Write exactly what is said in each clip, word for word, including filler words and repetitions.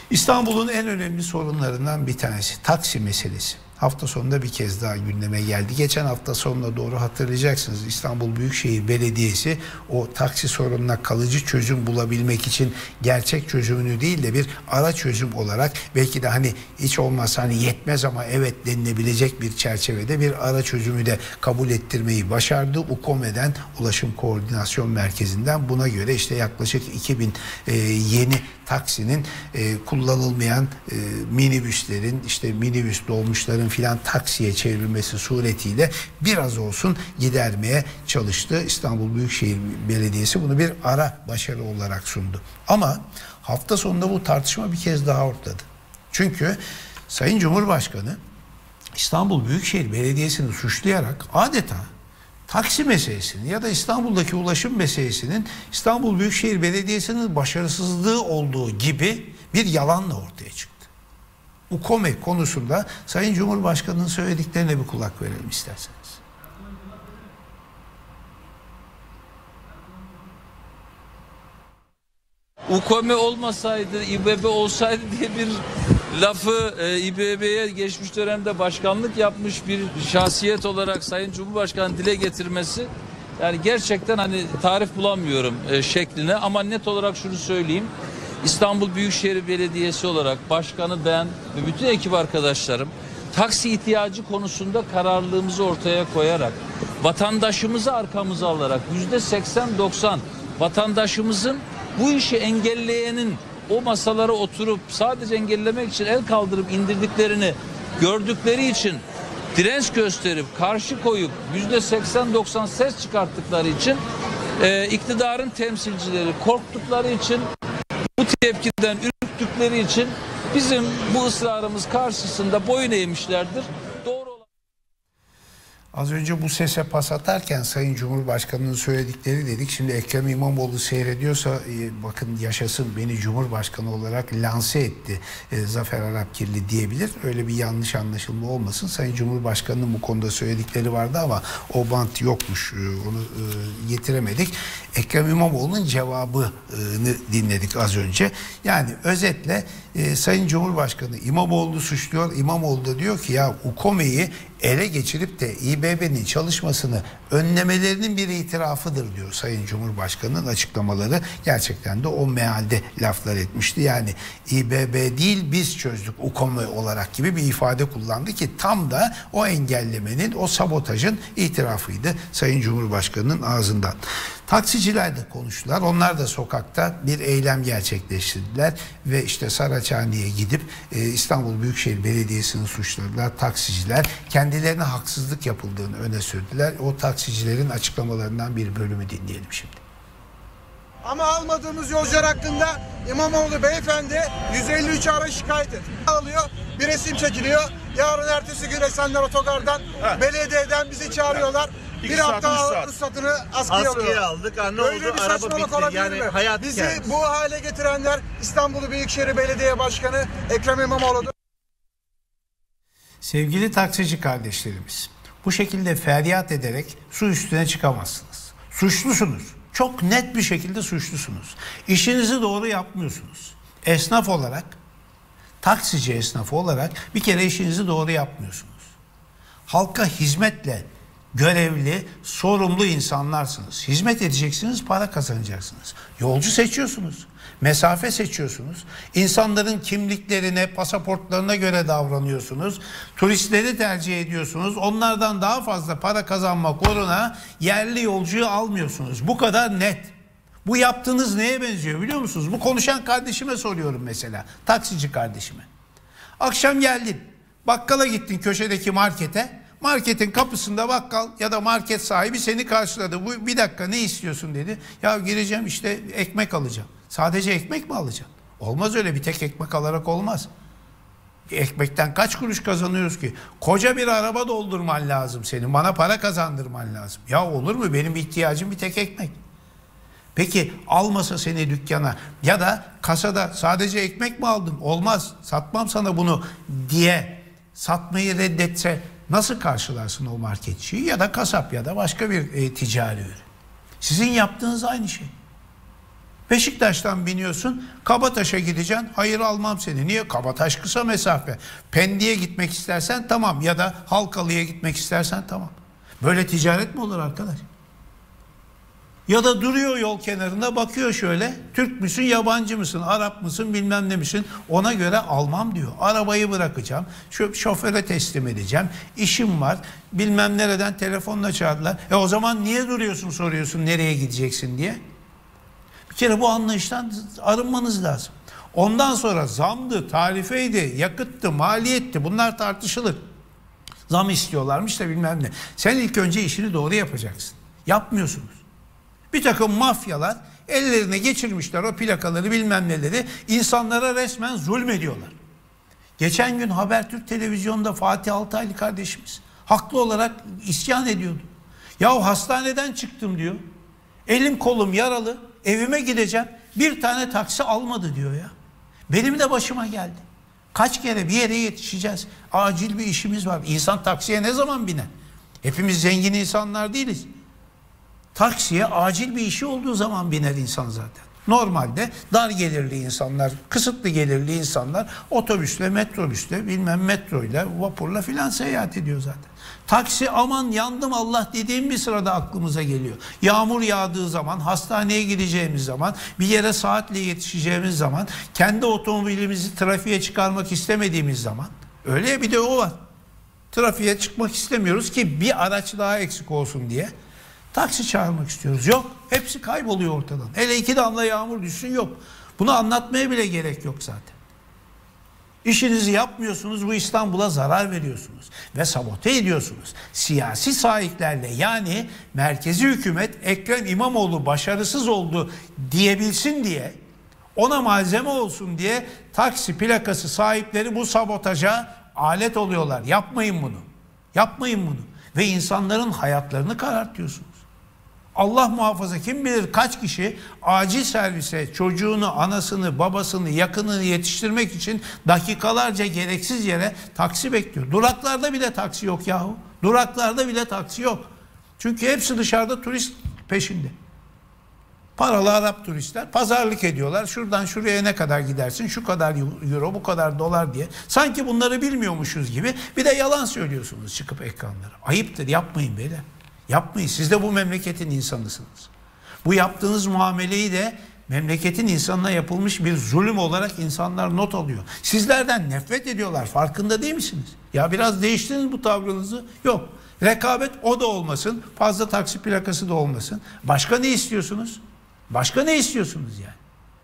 İstanbul'un en önemli sorunlarından bir tanesi taksi meselesi. Hafta sonunda bir kez daha gündeme geldi. Geçen hafta sonuna doğru hatırlayacaksınız, İstanbul Büyükşehir Belediyesi o taksi sorununa kalıcı çözüm bulabilmek için gerçek çözümünü değil de bir ara çözüm olarak, belki de hani hiç olmazsa hani yetmez ama evet denilebilecek bir çerçevede bir ara çözümü de kabul ettirmeyi başardı. UKOME'den, Ulaşım Koordinasyon Merkezi'nden buna göre işte yaklaşık iki bin e, yeni taksinin e, kullanılmayan e, minibüslerin, işte minibüs dolmuşların filan taksiye çevrilmesi suretiyle biraz olsun gidermeye çalıştı. İstanbul Büyükşehir Belediyesi bunu bir ara başarı olarak sundu. Ama hafta sonunda bu tartışma bir kez daha ortladı. Çünkü Sayın Cumhurbaşkanı İstanbul Büyükşehir Belediyesi'ni suçlayarak adeta taksi meselesini ya da İstanbul'daki ulaşım meselesinin İstanbul Büyükşehir Belediyesi'nin başarısızlığı olduğu gibi bir yalanla ortaya çıktı. UKOME konusunda Sayın Cumhurbaşkanı'nın söylediklerine bir kulak verelim isterseniz. UKOME olmasaydı, İBB olsaydı diye bir lafı e, İBB'ye geçmiş dönemde başkanlık yapmış bir şahsiyet olarak Sayın Cumhurbaşkanı dile getirmesi, yani gerçekten hani tarif bulamıyorum e, şekline, ama net olarak şunu söyleyeyim. İstanbul Büyükşehir Belediyesi olarak başkanı ben ve bütün ekip arkadaşlarım taksi ihtiyacı konusunda kararlılığımızı ortaya koyarak, vatandaşımızı arkamıza alarak yüzde seksen doksan vatandaşımızın bu işi engelleyenin o masalara oturup sadece engellemek için el kaldırıp indirdiklerini gördükleri için direnç gösterip karşı koyup yüzde seksen doksan ses çıkarttıkları için e, iktidarın temsilcileri korktukları için, bu tepkiden ürktükleri için bizim bu ısrarımız karşısında boyun eğmişlerdir. Doğru olan... Az önce bu sese pas atarken Sayın Cumhurbaşkanı'nın söyledikleri dedik. Şimdi Ekrem İmamoğlu seyrediyorsa e, bakın yaşasın, beni Cumhurbaşkanı olarak lanse etti e, Zafer Arapkirli diyebilir. Öyle bir yanlış anlaşılma olmasın. Sayın Cumhurbaşkanı'nın bu konuda söyledikleri vardı ama o bant yokmuş. E, onu e, getiremedik. Ekrem İmamoğlu'nun cevabını dinledik az önce. Yani özetle e, Sayın Cumhurbaşkanı İmamoğlu'nu suçluyor. İmamoğlu da diyor ki ya UKOME'yi ele geçirip de İBB'nin çalışmasını önlemelerinin bir itirafıdır diyor Sayın Cumhurbaşkanı'nın açıklamaları. Gerçekten de o mealde laflar etmişti. Yani İBB değil biz çözdük UKOME olarak gibi bir ifade kullandı ki tam da o engellemenin, o sabotajın itirafıydı Sayın Cumhurbaşkanı'nın ağzından. Taksiciler de konuştular. Onlar da sokakta bir eylem gerçekleştirdiler ve işte Saraçhane'ye gidip e, İstanbul Büyükşehir Belediyesi'ni suçladılar. Taksiciler kendilerine haksızlık yapıldığını öne sürdüler. O taksicilerin açıklamalarından bir bölümü dinleyelim şimdi. Ama almadığımız yolcular hakkında İmamoğlu beyefendi yüz elli üç ara şikayet etti. Alıyor, bir resim çekiliyor. Yarın ertesi gün Esenler Otogar'dan, ha. belediyeden bizi çağırıyorlar. Bir hafta ruhsatını askıya, askıya aldık. Ne Böyle oldu? bir Araba bitti. Yani hayat Bizi kendisi. bu hale getirenler İstanbul Büyükşehir Belediye Başkanı Ekrem İmamoğlu'dur. Sevgili taksici kardeşlerimiz, bu şekilde feryat ederek su üstüne çıkamazsınız. Suçlusunuz. Çok net bir şekilde suçlusunuz. İşinizi doğru yapmıyorsunuz. Esnaf olarak, taksici esnafı olarak bir kere işinizi doğru yapmıyorsunuz. Halka hizmetle görevli, sorumlu insanlarsınız. Hizmet edeceksiniz, para kazanacaksınız. Yolcu seçiyorsunuz. Mesafe seçiyorsunuz. İnsanların kimliklerine, pasaportlarına göre davranıyorsunuz. Turistleri tercih ediyorsunuz. Onlardan daha fazla para kazanmak uğruna yerli yolcuyu almıyorsunuz. Bu kadar net. Bu yaptığınız neye benziyor biliyor musunuz? Bu konuşan kardeşime soruyorum mesela. Taksici kardeşime. Akşam geldin. Bakkala gittin, köşedeki markete. Marketin kapısında bakkal ya da market sahibi seni karşıladı. Bu bir dakika ne istiyorsun dedi. Ya gireceğim işte ekmek alacağım. Sadece ekmek mi alacaksın? Olmaz öyle, bir tek ekmek alarak olmaz. Ekmekten kaç kuruş kazanıyoruz ki? Koca bir araba doldurman lazım senin. Bana para kazandırman lazım. Ya olur mu? Benim ihtiyacım bir tek ekmek. Peki almasa seni dükkana ya da kasada sadece ekmek mi aldın? Olmaz, satmam sana bunu diye satmayı reddetse nasıl karşılarsın o marketçiyi ya da kasap ya da başka bir e, ticari ürün? Sizin yaptığınız aynı şey. Beşiktaş'tan biniyorsun, Kabataş'a gideceksin. Hayır, almam seni. Niye? Kabataş kısa mesafe. Pendik'e gitmek istersen tamam, ya da Halkalı'ya gitmek istersen tamam. Böyle ticaret mi olur arkadaş? Ya da duruyor yol kenarında, bakıyor şöyle, Türk müsün, yabancı mısın, Arap mısın, bilmem ne misin, ona göre almam diyor. Arabayı bırakacağım, şu şoföre teslim edeceğim, işim var, bilmem nereden telefonla çağırdılar. E o zaman niye duruyorsun, soruyorsun nereye gideceksin diye. Bir kere bu anlayıştan arınmanız lazım. Ondan sonra zamdı, tarifeydi, yakıttı, maliyetti, bunlar tartışılır. Zam istiyorlarmış da bilmem ne. Sen ilk önce işini doğru yapacaksın. Yapmıyorsunuz. Bir takım mafyalar ellerine geçirmişler o plakaları, bilmem neleri, insanlara resmen zulmediyorlar. Geçen gün Habertürk televizyonda Fatih Altaylı kardeşimiz haklı olarak isyan ediyordu. Yahu hastaneden çıktım diyor. Elim kolum yaralı, evime gideceğim. Bir tane taksi almadı diyor ya. Benim de başıma geldi. Kaç kere bir yere yetişeceğiz. Acil bir işimiz var. İnsan taksiye ne zaman biner? Hepimiz zengin insanlar değiliz. Taksiye acil bir işi olduğu zaman biner insan zaten. Normalde dar gelirli insanlar, kısıtlı gelirli insanlar otobüsle, metrobüsle, bilmem metroyla, vapurla filan seyahat ediyor zaten. Taksi, aman yandım Allah dediğim bir sırada aklımıza geliyor. Yağmur yağdığı zaman, hastaneye gideceğimiz zaman, bir yere saatle yetişeceğimiz zaman, kendi otomobilimizi trafiğe çıkarmak istemediğimiz zaman, öyle bir de o var. Trafiğe çıkmak istemiyoruz ki bir araç daha eksik olsun diye. Taksi çağırmak istiyoruz. Yok. Hepsi kayboluyor ortadan. Hele iki damla yağmur düşsün, yok. Bunu anlatmaya bile gerek yok zaten. İşinizi yapmıyorsunuz. Bu İstanbul'a zarar veriyorsunuz. Ve sabote ediyorsunuz. Siyasi sahiplerle, yani merkezi hükümet Ekrem İmamoğlu başarısız oldu diyebilsin diye, ona malzeme olsun diye taksi plakası sahipleri bu sabotaja alet oluyorlar. Yapmayın bunu. Yapmayın bunu. Ve insanların hayatlarını karartıyorsunuz. Allah muhafaza, kim bilir kaç kişi acil servise çocuğunu, anasını, babasını, yakınını yetiştirmek için dakikalarca gereksiz yere taksi bekliyor. Duraklarda bile taksi yok yahu. Duraklarda bile taksi yok. Çünkü hepsi dışarıda turist peşinde. Paralı Arap turistler pazarlık ediyorlar. Şuradan şuraya ne kadar gidersin? Şu kadar euro, bu kadar dolar diye. Sanki bunları bilmiyormuşuz gibi bir de yalan söylüyorsunuz çıkıp ekranlara. Ayıptır, yapmayın beyler. Yapmayın. Siz de bu memleketin insanısınız. Bu yaptığınız muameleyi de memleketin insanına yapılmış bir zulüm olarak insanlar not alıyor. Sizlerden nefret ediyorlar. Farkında değil misiniz? Ya biraz değiştirin bu tavrınızı. Yok. Rekabet o da olmasın. Fazla taksi plakası da olmasın. Başka ne istiyorsunuz? Başka ne istiyorsunuz yani?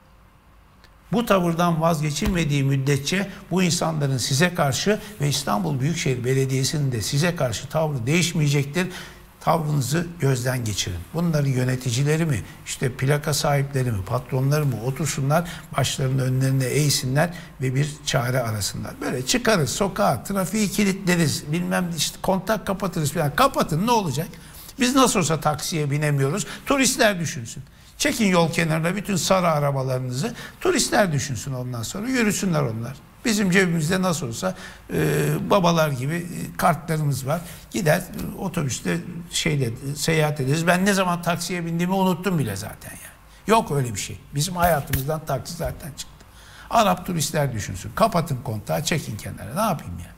Bu tavırdan vazgeçilmediği müddetçe bu insanların size karşı ve İstanbul Büyükşehir Belediyesi'nin de size karşı tavrı değişmeyecektir. Tavrınızı gözden geçirin. Bunların yöneticileri mi, işte plaka sahipleri mi, patronları mı otursunlar, başlarının önlerine eğsinler ve bir çare arasınlar. Böyle çıkarız sokağa, trafiği kilitleriz, bilmem işte kontak kapatırız falan. Kapatın, ne olacak? Biz nasıl olsa taksiye binemiyoruz. Turistler düşünsün. Çekin yol kenarına bütün sarı arabalarınızı. Turistler düşünsün, ondan sonra yürüsünler onlar. Bizim cebimizde nasıl olsa e, babalar gibi e, kartlarımız var. Gider e, otobüste şeyle e, seyahat ederiz. Ben ne zaman taksiye bindiğimi unuttum bile zaten yani. Yok öyle bir şey. Bizim hayatımızdan taksi zaten çıktı. Arap turistler düşünsün. Kapatın kontağı, çekin kenara. Ne yapayım ya?